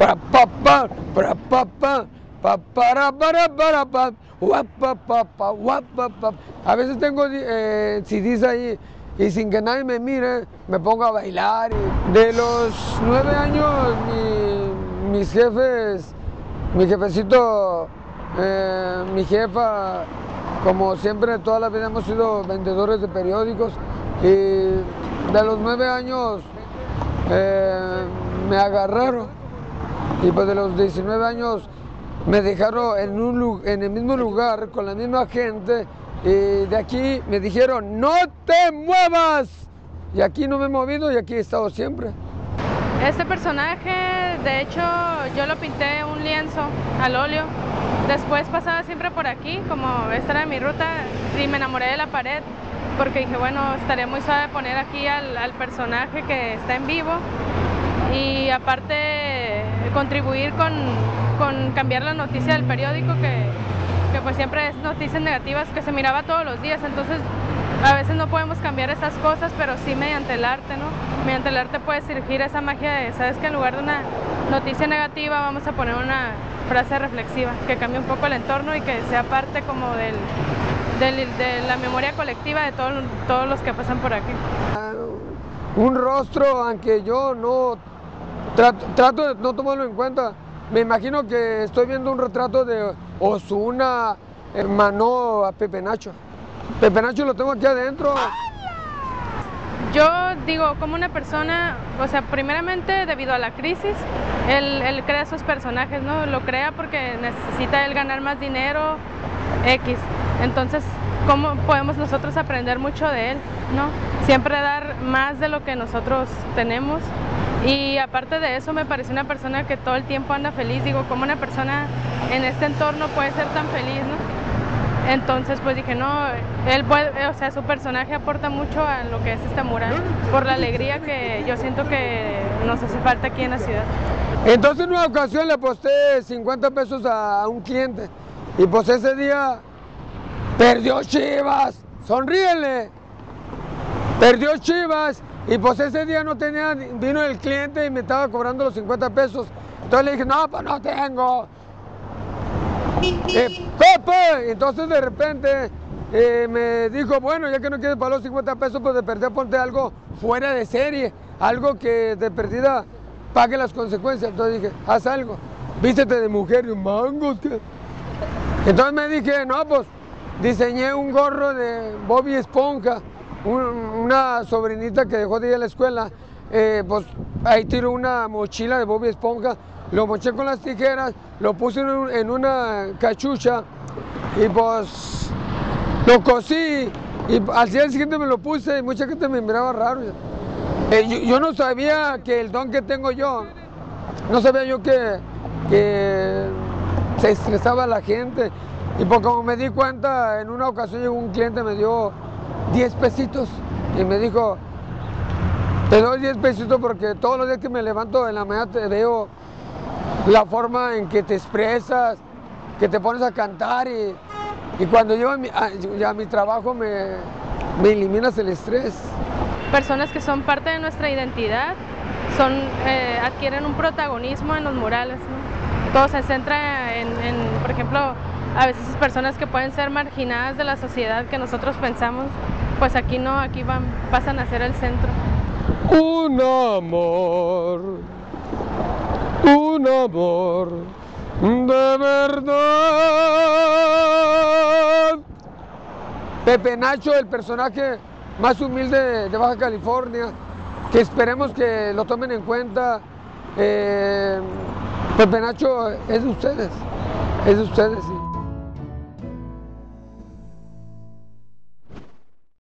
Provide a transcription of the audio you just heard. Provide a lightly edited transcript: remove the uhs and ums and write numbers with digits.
para pa pa para pa pa pa para pa guap, pa guap, pa. A veces tengo CDs ahí y sin que nadie me mire me pongo a bailar. De los 9 años mis jefes, mi jefecito, mi jefa, como siempre toda la vida hemos sido vendedores de periódicos, y de los 9 años me agarraron, y pues de los 19 años me dejaron en el mismo lugar con la misma gente, y de aquí me dijeron no te muevas, y aquí no me he movido y aquí he estado siempre. Este personaje, de hecho, yo lo pinté un lienzo al óleo. Después pasaba siempre por aquí, como esta era mi ruta, y me enamoré de la pared, porque dije, bueno, estaría muy suave poner aquí al personaje que está en vivo, y aparte contribuir con cambiar la noticia del periódico, que pues siempre es noticias negativas que se miraba todos los días. Entonces a veces no podemos cambiar esas cosas, pero sí mediante el arte, ¿no? Mediante el arte puede surgir esa magia de, sabes que en lugar de una noticia negativa vamos a poner una frase reflexiva que cambie un poco el entorno y que sea parte como de la memoria colectiva de todos los que pasan por aquí. Un rostro, aunque yo no trato de no tomarlo en cuenta. Me imagino que estoy viendo un retrato de Ozuna, hermano a Pepe Nacho. Pepe Nacho lo tengo aquí adentro. Yo digo, como una persona, o sea, primeramente debido a la crisis, él crea sus personajes, ¿no? Lo crea porque necesita él ganar más dinero, X. Entonces, ¿cómo podemos nosotros aprender mucho de él, ¿no? Siempre dar más de lo que nosotros tenemos. Y aparte de eso, me parece una persona que todo el tiempo anda feliz. Digo, ¿cómo una persona en este entorno puede ser tan feliz, no? Entonces pues dije, no, él puede, o sea, su personaje aporta mucho a lo que es este mural, por la alegría que yo siento que nos hace falta aquí en la ciudad. Entonces en una ocasión le aposté 50 pesos a un cliente, y pues ese día perdió Chivas, sonríele, perdió Chivas, y pues ese día no tenía, vino el cliente y me estaba cobrando los 50 pesos, entonces le dije, no, pues no tengo. Pepe, entonces de repente me dijo, bueno, ya que no quieres pagar los 50 pesos, pues de perdida ponte algo fuera de serie, algo que de perdida pague las consecuencias. Entonces dije, haz algo, vístete de mujer, y mangos, ¿qué? Entonces me dije, no, pues diseñé un gorro de Bobby Esponja, una sobrinita que dejó de ir a la escuela, pues ahí tiró una mochila de Bobby Esponja, lo moché con las tijeras, lo puse en una cachucha y pues lo cosí, y al día siguiente me lo puse y mucha gente me miraba raro. Yo no sabía que el don que tengo yo, no sabía yo que se estresaba la gente, y pues como me di cuenta, en una ocasión llegó un cliente, me dio 10 pesitos y me dijo, te doy 10 pesitos porque todos los días que me levanto en la mañana te veo la forma en que te expresas, que te pones a cantar, y cuando llego a mi trabajo me eliminas el estrés. Personas que son parte de nuestra identidad adquieren un protagonismo en los murales, ¿no? Todo se centra en, por ejemplo, a veces personas que pueden ser marginadas de la sociedad que nosotros pensamos, pues aquí no, aquí pasan a ser el centro. Un amor de verdad. Pepe Nacho, el personaje más humilde de Baja California, que esperemos que lo tomen en cuenta. Pepe Nacho es de ustedes, sí.